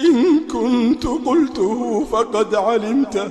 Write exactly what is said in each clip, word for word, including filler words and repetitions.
إن كنت قلته فقد علمته.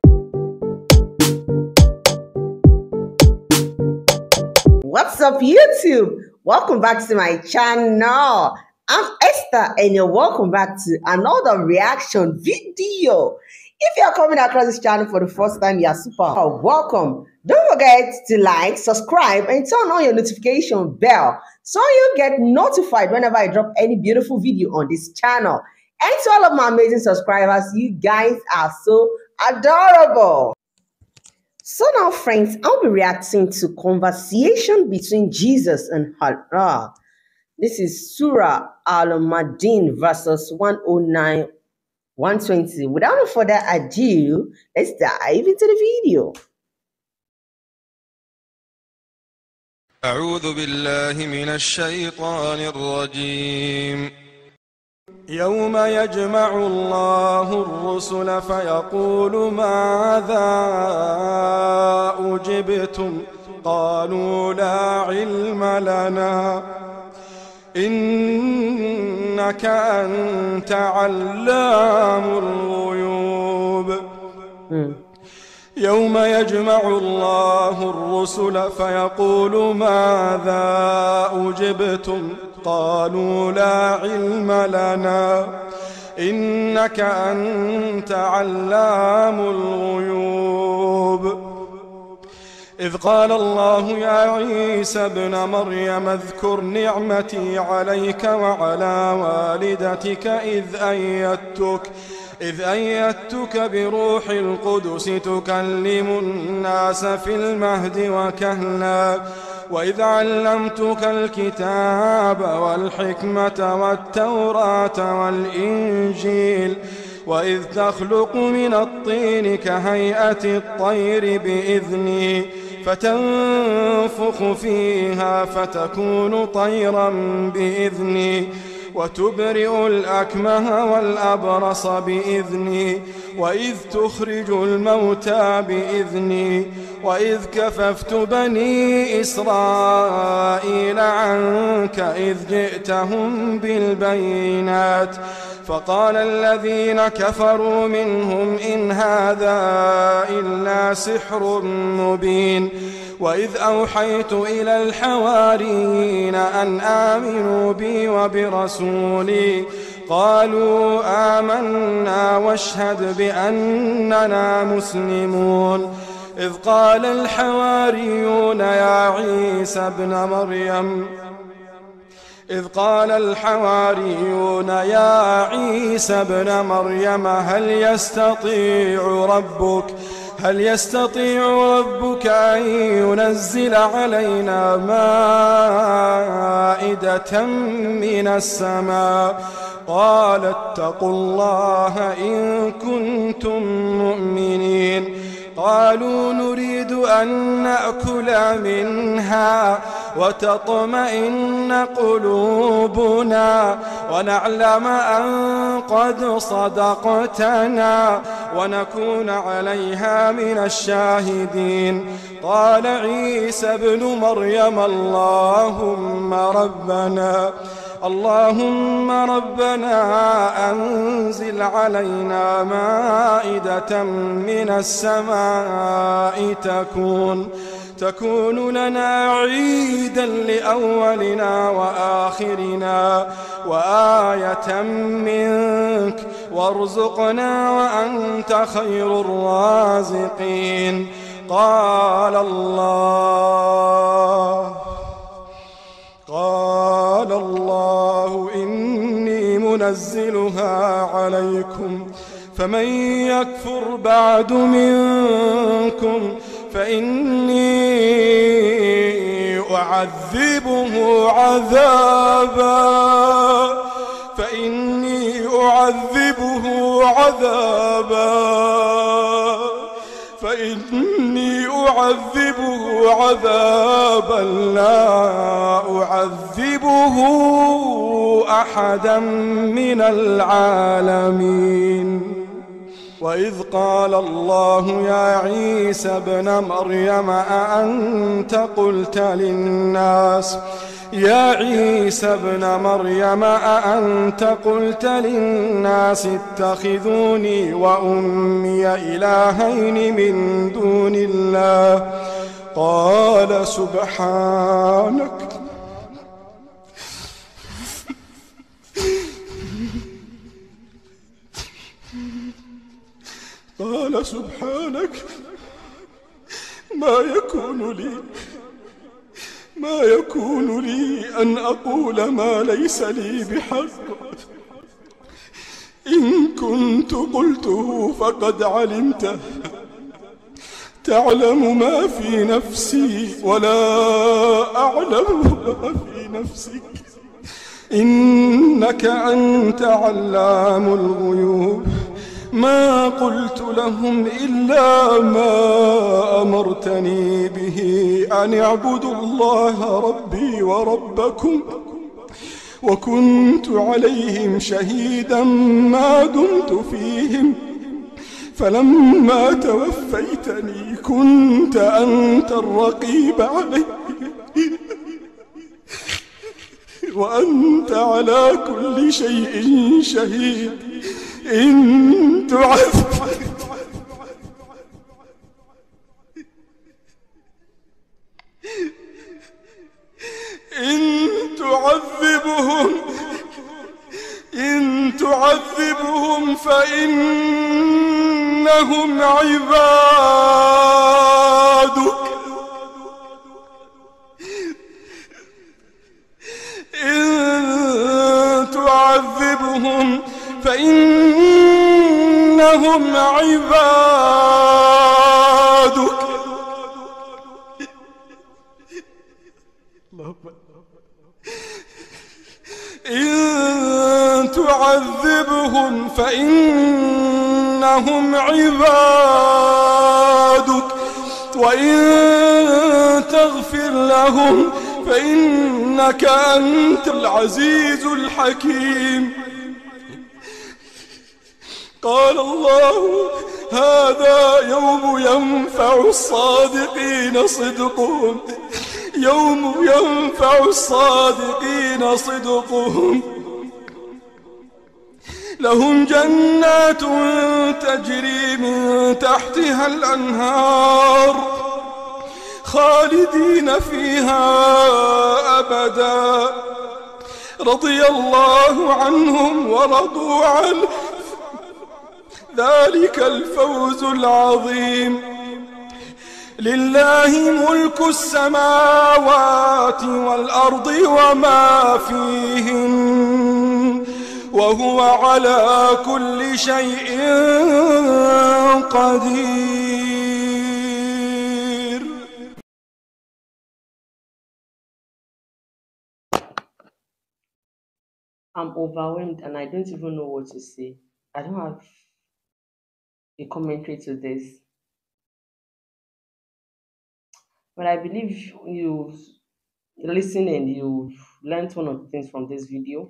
What's up, YouTube? Welcome back to my channel. I'm Esther and you're welcome back to another reaction video. If you're coming across this channel for the first time, you're super welcome. Don't forget to like, subscribe, and turn on your notification bell so you get notified whenever I drop any beautiful video on this channel. And to all of my amazing subscribers, you guys are so adorable. So now, friends, I'll be reacting to conversation between Jesus and Allah. This is Surah Al-Madin verses one oh nine, one twenty. Without no further ado, let's dive into the video. أعوذ بالله من الشيطان الرجيم. يوم يجمع الله الرسل فيقول ماذا أجبتم قالوا لا علم لنا إنك أنت علام الغيوب. يوم يجمع الله الرسل فيقول ماذا أجبتم قالوا لا علم لنا إنك أنت علام الغيوب. إذ قال الله يا عيسى ابن مريم اذكر نعمتي عليك وعلى والدتك إذ أيدتك إذ أيدتك بروح القدس تكلم الناس في المهد وكهلا وإذ علمتك الكتاب والحكمة والتوراة والإنجيل وإذ تخلق من الطين كهيئة الطير بإذني فتنفخ فيها فتكون طيرا بإذني وتبرئ الأكمه والأبرص بإذني وإذ تخرج الموتى بإذني وإذ كففت بني إسرائيل عنك إذ جئتهم بالبينات فقال الذين كفروا منهم إن هذا إلا سحر مبين. وإذ أوحيت إلى الحواريين أن آمنوا بي وبرسولي قالوا آمنا واشهد بأننا مسلمون. إذ قال الحواريون يا عيسى ابن مريم إذ قال الحواريون يا عيسى ابن مريم هل يستطيع ربك هل يستطيع ربك أن ينزل علينا مائدة من السماء قال اتقوا الله إن كنتم مؤمنين. قالوا نريد أن نأكل منها وتطمئن قلوبنا ونعلم أن قد صدقتنا ونكون عليها من الشاهدين. قال عيسى ابن مريم اللهم ربنا اللهم ربنا أنزل علينا مائدة من السماء تكون تكون لنا عيدا لأولنا وآخرنا وآية منك وارزقنا وأنت خير الرازقين. قال الله قال الله إني منزلها عليكم فمن يكفر بعد منكم فإني أعذبه عذابا فإني أعذبه عذابا فإني أعذبه عذابا لا أعذبه أحدا من العالمين. وإذ قال الله يا عيسى ابن مريم أأنت قلت للناس يا عيسى ابن مريم أأنت قلت للناس اتخذوني وأمي إلهين من دون الله قال سبحانك قال سبحانك ما يكون لي ما يكون لي أن أقول ما ليس لي بحق إن كنت قلته فقد علمته تعلم ما في نفسي ولا أعلم ما في نفسك إنك أنت علام الغيوب ما قلت لهم إلا ما أمرتني به أن اعبدوا الله ربي وربكم وكنت عليهم شهيدا ما دمت فيهم فلما توفيتني كنت أنت الرقيب علي وأنت على كل شيء شهيد إن تعذب إن تعذبهم إن تعذبهم فإنهم عبادك إن تعذبهم فإنهم عبادك إن تعذبهم فإنهم عبادك وإن تغفر لهم فإنك أنت العزيز الحكيم قال الله هذا يوم ينفع الصادقين صدقهم يوم ينفع الصادقين صدقهم لهم جنات تجري من تحتها الأنهار خالدين فيها أبدا رضي الله عنهم ورضوا عنه ذلك الفوز العظيم لله ملك السماوات والأرض وما فيهن وهو على كل شيء قدير. I'm overwhelmed and I don't even know what to say. I don't have a commentary to this. But I believe you've listened and you've learned one of the things from this video.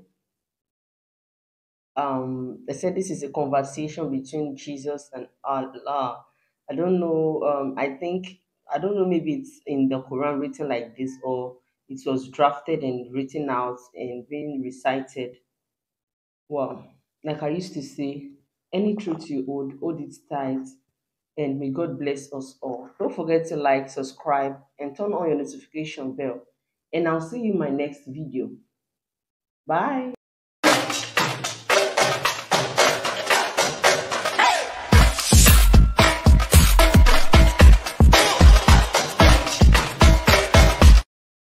Um, they said this is a conversation between Jesus and Allah. I don't know. Um, I think I don't know. Maybe it's in the Quran written like this, or it was drafted and written out and being recited. Well, like I used to say, any truth you hold, hold it tight. And may God bless us all. Don't forget to like, subscribe, and turn on your notification bell. And I'll see you in my next video. Bye.